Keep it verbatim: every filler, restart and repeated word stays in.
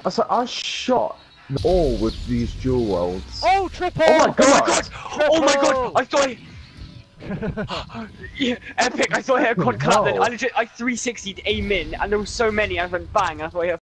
I said I shot all with these dual welds. Oh, triple! Oh my god! Oh my god! I thought I... yeah, epic! I thought I hit a quad clap then. I legit, I three sixty'd aim in, and there were so many, I went bang, and I thought I hit a